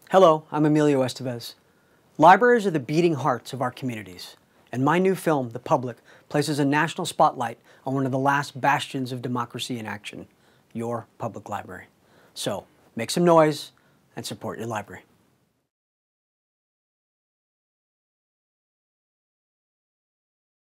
Hello, I'm Emilio Estevez. Libraries are the beating hearts of our communities, and my new film, The Public, places a national spotlight on one of the last bastions of democracy in action, your public library. So, make some noise and support your library.